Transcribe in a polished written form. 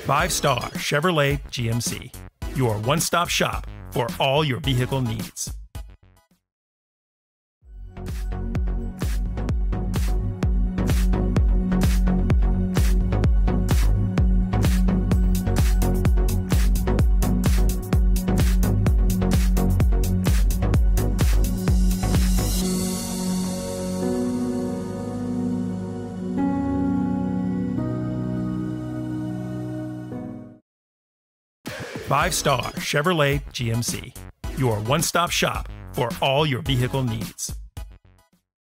5-star Chevrolet GMC, your one-stop shop for all your vehicle needs. Five-star Chevrolet GMC, your one-stop shop for all your vehicle needs.